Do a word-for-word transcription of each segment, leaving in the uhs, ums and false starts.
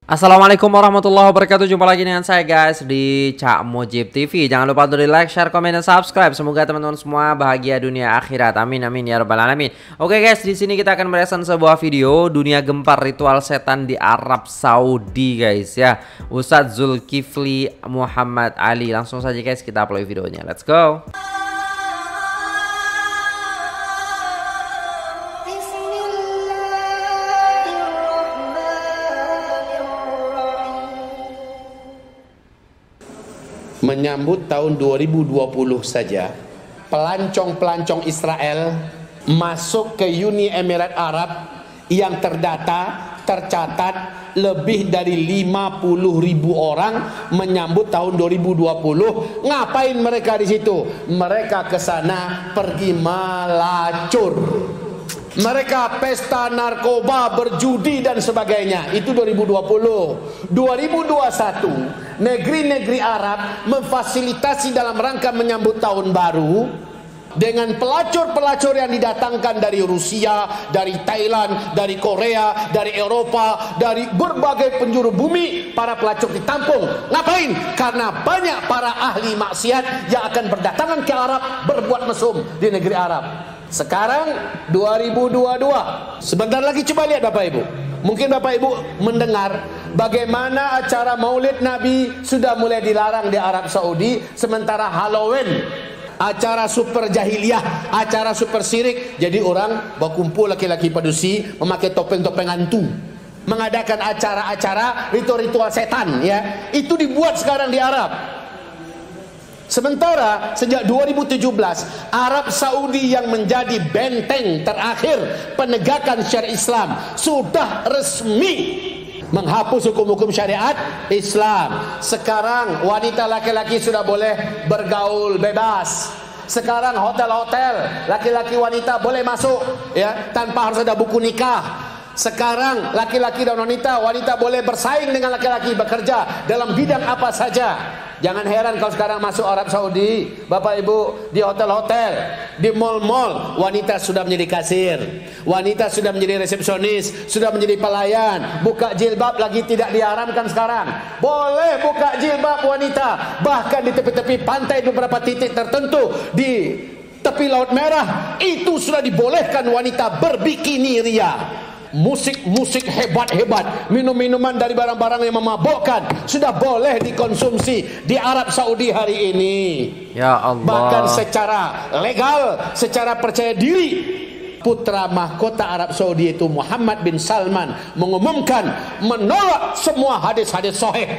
Assalamualaikum warahmatullahi wabarakatuh. Jumpa lagi dengan saya guys di Cak Mujib T V. Jangan lupa untuk di like, share, komen, dan subscribe. Semoga teman-teman semua bahagia dunia akhirat. Amin amin ya rabbal alamin. Oke guys, di sini kita akan mereaction sebuah video dunia gempar ritual setan di Arab Saudi guys ya. Ustadz Zulkifli Muhammad Ali. Langsung saja guys kita upload videonya. Let's go. Menyambut tahun dua ribu dua puluh saja, pelancong-pelancong Israel masuk ke Uni Emirat Arab yang terdata, tercatat lebih dari lima puluh ribu orang menyambut tahun dua ribu dua puluh. Ngapain mereka di situ? Mereka ke sana pergi melacur. Mereka pesta narkoba, berjudi dan sebagainya. Itu dua ribu dua puluh. dua ribu dua puluh satu, negeri-negeri Arab memfasilitasi dalam rangka menyambut tahun baru dengan pelacur-pelacur yang didatangkan dari Rusia, dari Thailand, dari Korea, dari Eropa, dari berbagai penjuru bumi. Para pelacur ditampung. Ngapain? Karena banyak para ahli maksiat yang akan berdatangan ke Arab berbuat mesum di negeri Arab. Sekarang dua ribu dua puluh dua, sebentar lagi coba lihat Bapak Ibu. Mungkin Bapak Ibu mendengar bagaimana acara Maulid Nabi sudah mulai dilarang di Arab Saudi, sementara Halloween, acara super jahiliyah, acara super syirik. Jadi orang berkumpul laki-laki padusi memakai topeng-topeng hantu, mengadakan acara-acara ritual-ritual setan ya. Itu dibuat sekarang di Arab. Sementara sejak dua ribu tujuh belas, Arab Saudi yang menjadi benteng terakhir penegakan syariat Islam sudah resmi menghapus hukum-hukum syariat Islam. Sekarang wanita laki-laki sudah boleh bergaul bebas. Sekarang hotel-hotel laki-laki wanita boleh masuk ya, tanpa harus ada buku nikah. Sekarang laki-laki dan wanita, wanita boleh bersaing dengan laki-laki bekerja dalam bidang apa saja. Jangan heran kalau sekarang masuk Arab Saudi, Bapak Ibu, di hotel-hotel, di mall-mall, wanita sudah menjadi kasir, wanita sudah menjadi resepsionis, sudah menjadi pelayan. Buka jilbab lagi tidak diharamkan sekarang. Boleh buka jilbab wanita, bahkan di tepi-tepi pantai beberapa titik tertentu di tepi Laut Merah itu sudah dibolehkan wanita berbikini ria. Musik-musik hebat-hebat, minum-minuman dari barang-barang yang memabukkan sudah boleh dikonsumsi di Arab Saudi hari ini. Ya Allah. Bahkan secara legal, secara percaya diri, putra mahkota Arab Saudi itu Muhammad bin Salman mengumumkan menolak semua hadis-hadis sahih.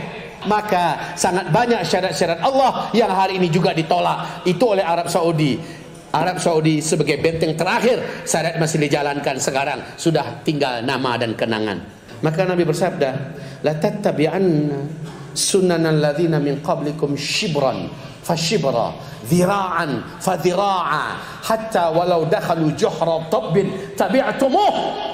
Maka sangat banyak syarat-syarat Allah yang hari ini juga ditolak itu oleh Arab Saudi. Arab Saudi sebagai benteng terakhir syariat masih dijalankan, sekarang sudah tinggal nama dan kenangan. Maka Nabi bersabda, la tattabi'anna sunanal ladzina min qablikum shibran fashibra, dhira'an fadhira'a, hatta walau dakhalu juhra tabbin tabi'tumuh.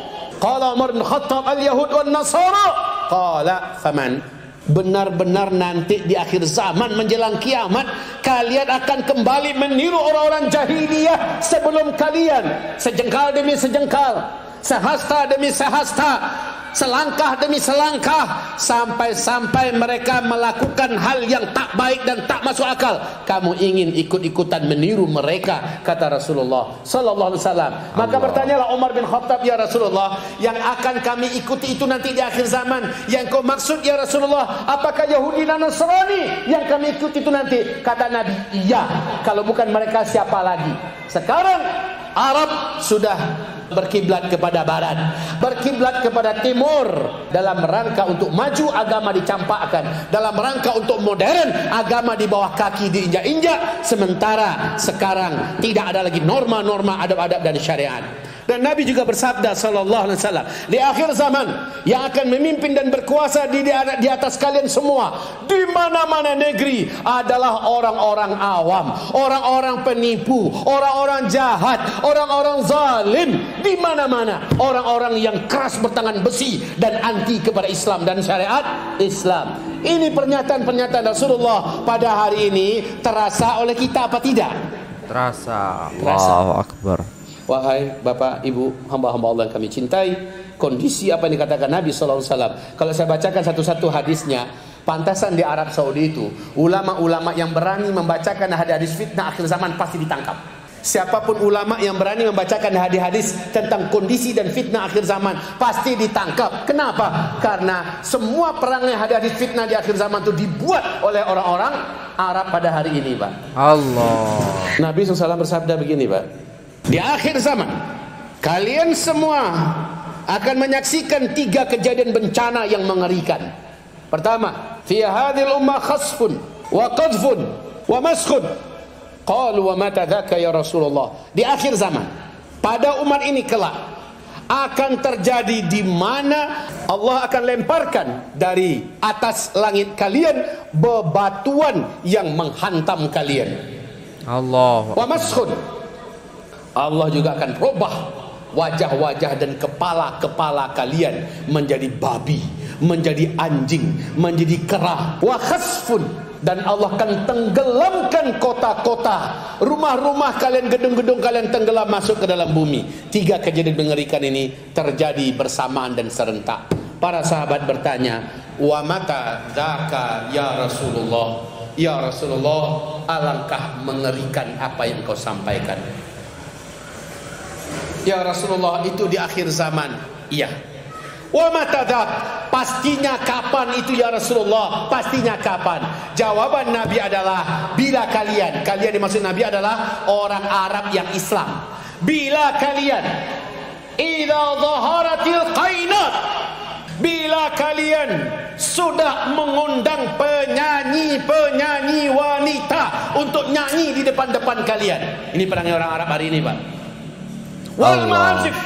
Qala Umar bin Khattab, al-yahud wan nasara. Qala faman. Benar-benar nanti di akhir zaman menjelang kiamat kalian akan kembali meniru orang-orang jahiliyah sebelum kalian, sejengkal demi sejengkal, sehasta demi sehasta, selangkah demi selangkah, sampai-sampai mereka melakukan hal yang tak baik dan tak masuk akal. Kamu ingin ikut-ikutan meniru mereka, kata Rasulullah sallallahu alaihi wasallam. Maka bertanyalah Umar bin Khattab, ya Rasulullah, yang akan kami ikuti itu nanti di akhir zaman, yang kau maksud ya Rasulullah, apakah Yahudi dan Nasrani yang kami ikuti itu nanti? Kata Nabi, iya. Kalau bukan mereka siapa lagi? Sekarang Arab sudah berkiblat kepada barat, berkiblat kepada timur, dalam rangka untuk maju agama dicampakkan, dalam rangka untuk modern agama di bawah kaki diinjak-injak. Sementara sekarang tidak ada lagi norma-norma adab-adab dan syariat. Dan Nabi juga bersabda sallallahu alaihi wasallam, di akhir zaman yang akan memimpin dan berkuasa di, di atas kalian semua di mana-mana negeri adalah orang-orang awam, orang-orang penipu, orang-orang jahat, orang-orang zalim. Di mana-mana orang-orang yang keras bertangan besi dan anti kepada Islam dan syariat Islam. Ini pernyataan-pernyataan Rasulullah pada hari ini terasa oleh kita apa tidak? Terasa. Terasa. Allahu Akbar. Wahai Bapak, Ibu, hamba-hamba Allah yang kami cintai, kondisi apa yang dikatakan Nabi shallallahu alaihi wasallam, kalau saya bacakan satu-satu hadisnya, pantasan di Arab Saudi itu ulama-ulama yang berani membacakan hadis fitnah akhir zaman pasti ditangkap. Siapapun ulama yang berani membacakan hadis-hadis tentang kondisi dan fitnah akhir zaman pasti ditangkap. Kenapa? Karena semua perangnya hadis fitnah di akhir zaman itu dibuat oleh orang-orang Arab pada hari ini, Pak. Allah. Nabi shallallahu alaihi wasallam bersabda begini, Pak. Di akhir zaman kalian semua akan menyaksikan tiga kejadian bencana yang mengerikan. Pertama, fi hadhil ummah khasfun wa qadfun wa maskhun. Qalu wa mata dzaka ya Rasulullah. Di akhir zaman, pada umat ini kelak akan terjadi di mana Allah akan lemparkan dari atas langit kalian bebatuan yang menghantam kalian. Allah. Wa maskhun. Allah juga akan robah wajah-wajah dan kepala-kepala kalian menjadi babi, menjadi anjing, menjadi kera. Wa khasfun. Dan Allah akan tenggelamkan kota-kota, rumah-rumah kalian, gedung-gedung kalian tenggelam masuk ke dalam bumi. Tiga kejadian mengerikan ini terjadi bersamaan dan serentak. Para sahabat bertanya, wa mata dzaka ya Rasulullah? Ya Rasulullah, alangkah mengerikan apa yang kau sampaikan. Ya Rasulullah, itu di akhir zaman. Iya. Wa mata dzak, pastinya kapan itu ya Rasulullah? Pastinya kapan? Jawaban Nabi adalah bila kalian, kalian dimaksud Nabi adalah orang Arab yang Islam. Bila kalian idza dhaharatil qainat, bila kalian sudah mengundang penyanyi-penyanyi wanita untuk nyanyi di depan-depan kalian. Ini perangnya orang Arab hari ini, Pak. Wal ma'azif,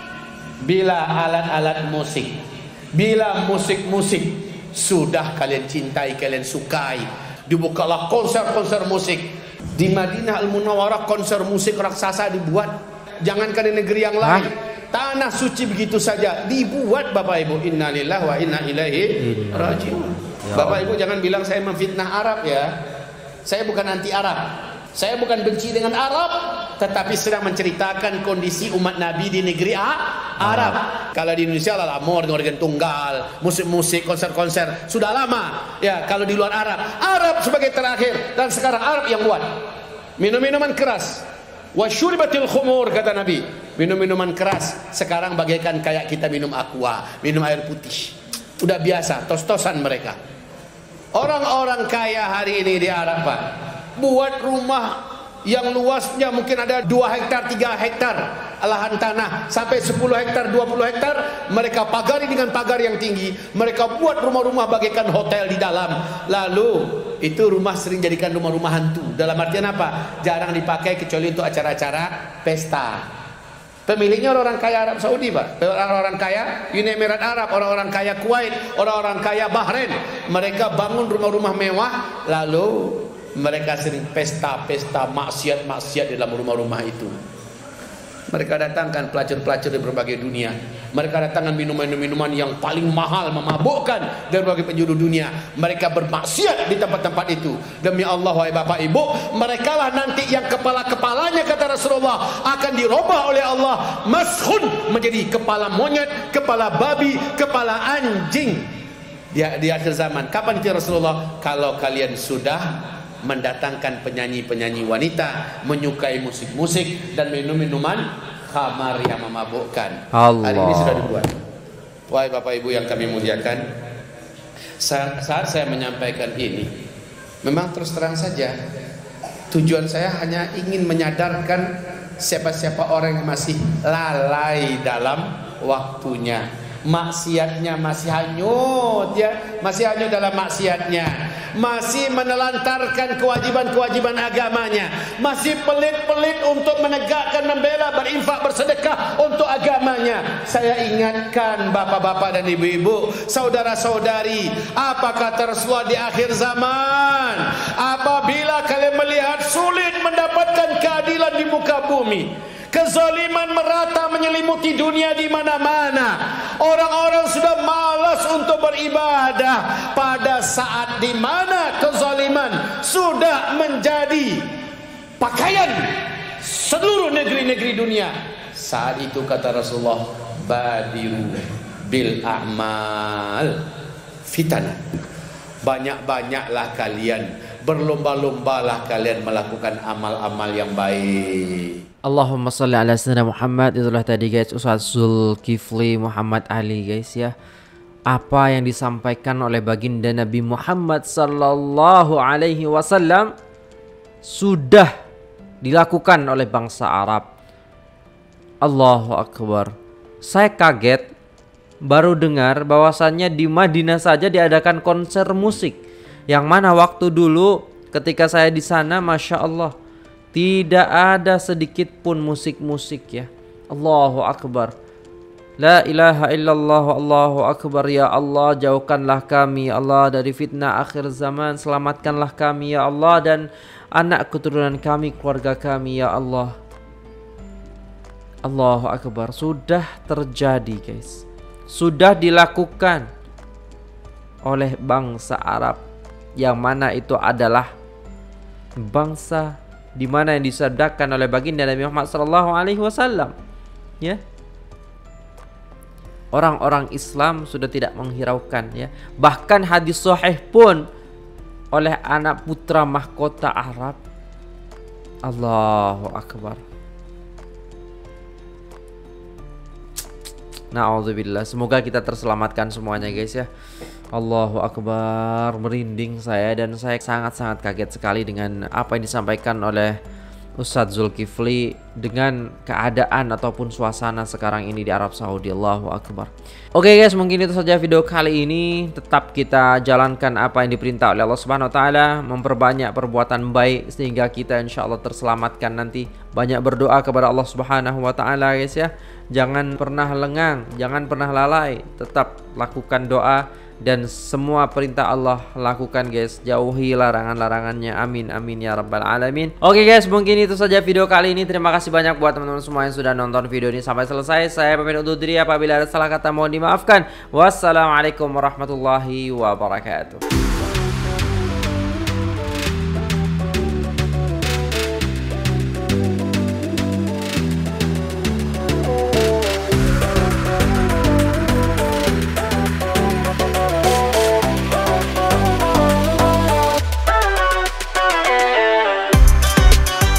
bila alat-alat musik, bila musik-musik sudah kalian cintai, kalian sukai, dibukalah konser-konser musik. Di Madinah Al-Munawwarah konser musik raksasa dibuat. Jangankan di negeri yang lain, tanah suci begitu saja dibuat, Bapak Ibu. Innalillahi wa inna ilaihi raji'un. Bapak Ibu jangan bilang saya memfitnah Arab ya. Saya bukan anti Arab, saya bukan benci dengan Arab, tetapi sedang menceritakan kondisi umat Nabi di negeri A, Arab. Kalau di Indonesia lah amor, organ tunggal, musik-musik, konser-konser sudah lama. Ya, kalau di luar Arab, Arab sebagai terakhir, dan sekarang Arab yang buat minum-minuman keras. Wa syuribatil khumur, kata Nabi. Minum-minuman keras sekarang bagaikan kayak kita minum aqua, minum air putih. Udah biasa, tos-tosan mereka. Orang-orang kaya hari ini di Arab, Pak, buat rumah yang luasnya mungkin ada dua hektar, tiga hektar lahan tanah, sampai sepuluh hektar, dua puluh hektar, mereka pagari dengan pagar yang tinggi. Mereka buat rumah-rumah bagaikan hotel di dalam. Lalu itu rumah sering jadikan rumah-rumah hantu. Dalam artian apa? Jarang dipakai kecuali untuk acara-acara pesta. Pemiliknya orang-orang kaya Arab Saudi, Pak. Orang-orang kaya Uni Emirat Arab, orang-orang kaya Kuwait, orang-orang kaya Bahrain. Mereka bangun rumah-rumah mewah, lalu mereka sering pesta-pesta maksiat-maksiat di dalam rumah-rumah itu. Mereka datangkan pelacur-pelacur dari berbagai dunia. Mereka datangkan minuman-minuman yang paling mahal, memabukkan dari berbagai penjuru dunia. Mereka bermaksiat di tempat-tempat itu. Demi Allah, wahai Bapak Ibu, mereka lah nanti yang kepala-kepalanya, kata Rasulullah, akan dirubah oleh Allah maskhun, menjadi kepala monyet, kepala babi, kepala anjing di, di akhir zaman. Kapan itu Rasulullah? Kalau kalian sudah mendatangkan penyanyi-penyanyi wanita, menyukai musik-musik dan minum-minuman khamar yang memabukkan. Allah. Hari ini sudah dibuat. Wahai Bapak Ibu yang kami muliakan, saat, saat saya menyampaikan ini, memang terus terang saja tujuan saya hanya ingin menyadarkan siapa-siapa orang yang masih lalai dalam waktunya, maksiatnya masih hanyut, ya, masih hanyut dalam maksiatnya, masih menelantarkan kewajiban-kewajiban agamanya, masih pelit-pelit untuk menegakkan, membela, berinfak, bersedekah untuk agamanya. Saya ingatkan bapak-bapak dan ibu-ibu, saudara-saudari, apa kata Rasulullah di akhir zaman? Apabila kalian melihat sulit mendapatkan keadilan di muka bumi, kezaliman merata menyelimuti dunia di mana-mana, orang-orang sudah malas untuk beribadah, pada saat di mana kezaliman sudah menjadi pakaian seluruh negeri-negeri dunia, Saat itu kata Rasulullah, badiru bil a'mal fitana. Banyak-banyaklah kalian, berlomba-lombalah kalian melakukan amal-amal yang baik. Allahumma salli ala sayyidina Muhammad. Itulah tadi guys Ustaz Zulkifli Muhammad Ali guys ya. Apa yang disampaikan oleh baginda Nabi Muhammad sallallahu alaihi wasallam sudah dilakukan oleh bangsa Arab. Allahu Akbar. Saya kaget baru dengar bahwasannya di Madinah saja diadakan konser musik. Yang mana waktu dulu ketika saya di sana, Masya Allah, tidak ada sedikit pun musik-musik ya. Allahu Akbar. La ilaha illallah, Allahu Akbar. Ya Allah, jauhkanlah kami ya Allah dari fitnah akhir zaman. Selamatkanlah kami ya Allah, dan anak keturunan kami, keluarga kami ya Allah. Allahu Akbar. Sudah terjadi guys, sudah dilakukan oleh bangsa Arab, yang mana itu adalah bangsa di mana yang disabdakan oleh baginda Nabi Muhammad sallallahu alaihi wasallam ya. Orang-orang Islam sudah tidak menghiraukan ya. Bahkan hadis sahih pun oleh anak putra mahkota Arab. Allahu Akbar. Na'udzubillah. Semoga kita terselamatkan semuanya guys ya. Allahu Akbar. Merinding saya, dan saya sangat-sangat kaget sekali dengan apa yang disampaikan oleh Ustadz Zulkifli dengan keadaan ataupun suasana sekarang ini di Arab Saudi. Allahu Akbar. Oke guys, mungkin itu saja video kali ini. Tetap kita jalankan apa yang diperintah oleh Allah Subhanahu wa taala, memperbanyak perbuatan baik sehingga kita insya Allah terselamatkan nanti. Banyak berdoa kepada Allah Subhanahu wa taala guys ya. Jangan pernah lengang, jangan pernah lalai, tetap lakukan doa dan semua perintah Allah lakukan guys. Jauhi larangan-larangannya. Amin amin ya rabbal alamin. Oke guys, mungkin itu saja video kali ini. Terima kasih banyak buat teman-teman semua yang sudah nonton video ini sampai selesai. Saya pamit undur diri, apabila ada salah kata mohon dimaafkan. Wassalamualaikum warahmatullahi wabarakatuh.